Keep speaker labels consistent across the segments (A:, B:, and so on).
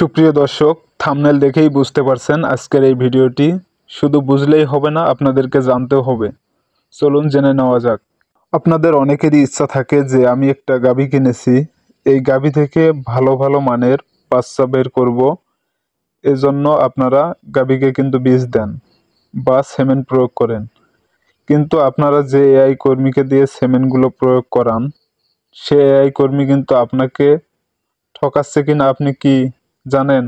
A: সুপ্রিয় দর্শক, থাম্বনেল দেখেই বুঝতে পারছেন আজকের এই ভিডিওটি শুধু বুঝলেই হবে না, আপনাদেরকে জানতেও হবে। চলুন জেনে নেওয়া যাক। আপনাদের অনেকেরই ইচ্ছা থাকে যে আমি একটা গাভী কিনেছি, এই গাভী থেকে ভালো ভালো মানের বাচ্চা বের করব। এজন্য আপনারা গাভীকে কিন্তু বীজ দেন বা সেমেন্ট প্রয়োগ করেন, কিন্তু আপনারা যে এআই কর্মীকে দিয়ে সেমেন্টগুলো প্রয়োগ করান, সে এআই কর্মী কিন্তু আপনাকে ঠকাচ্ছে কিনা আপনি কি জানেন?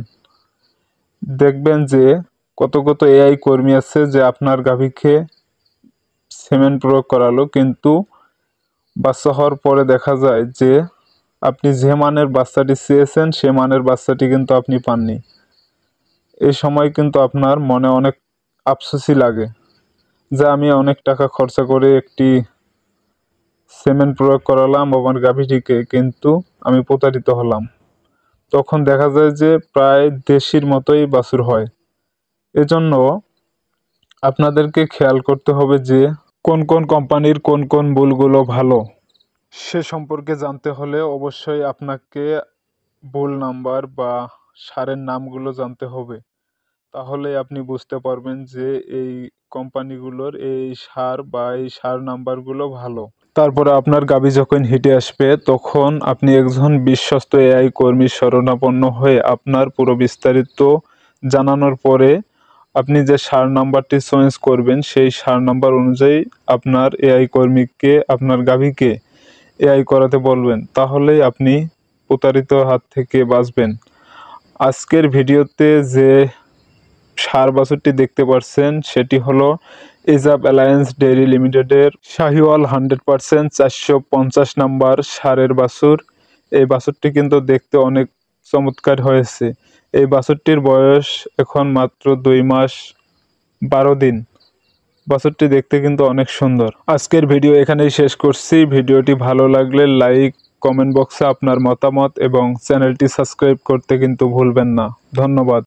A: দেখবেন যে কত কত এআই কর্মী আছে যে আপনার গাভীকে সেমেন্ট প্রয়োগ করালো, কিন্তু বাচ্চা হওয়ার পরে দেখা যায় যে আপনি যে মানের বাচ্চাটি চেয়েছেন সে মানের বাচ্চাটি কিন্তু আপনি পাননি। এই সময় কিন্তু আপনার মনে অনেক আফসোসই লাগে যে আমি অনেক টাকা খরচা করে একটি সেমেন্ট প্রয়োগ করালাম আমার গাভীটিকে, কিন্তু আমি প্রতারিত হলাম। তখন দেখা যায় যে প্রায় দেশির মতোই বাছুর হয়। এজন্য আপনাদেরকে খেয়াল করতে হবে যে কোন কোন কোম্পানির কোন কোন বুলগুলো ভালো, সে সম্পর্কে জানতে হলে অবশ্যই আপনাকে বুল নাম্বার বা সারের নামগুলো জানতে হবে। তাহলে আপনি বুঝতে পারবেন যে এই কোম্পানিগুলোর এই সার বা এই সার নাম্বারগুলো ভালো। তারপরে আপনার গাভী যখন হিটে আসবে তখন আপনি একজন বিশ্বস্ত এআই কর্মীর শরণাপন্ন হয়ে আপনার পুরো বিস্তারিত জানানোর পরে আপনি যে সার নাম্বারটি চয়েস করবেন সেই সার নাম্বার অনুযায়ী আপনার এআই কর্মীকে আপনার গাভীকে এআই করাতে বলবেন। তাহলেই আপনি প্রতারিত হাত থেকে বাঁচবেন। আজকের ভিডিওতে যে সার বাছুরটি দেখতে পাচ্ছেন সেটি হলো এজাব অ্যালায়েন্স ডেইরি লিমিটেডের শাহিওয়াল 100% 450 নাম্বার সারের বাছুর। এই বাছুরটি কিন্তু দেখতে অনেক চমৎকার হয়েছে। এই বাছুরটির বয়স এখন মাত্র 2 মাস 12 দিন। বাছুরটি দেখতে কিন্তু অনেক সুন্দর। আজকের ভিডিও এখানেই শেষ করছি। ভিডিওটি ভালো লাগলে লাইক, কমেন্ট বক্সে আপনার মতামত এবং চ্যানেলটি সাবস্ক্রাইব করতে কিন্তু ভুলবেন না। ধন্যবাদ।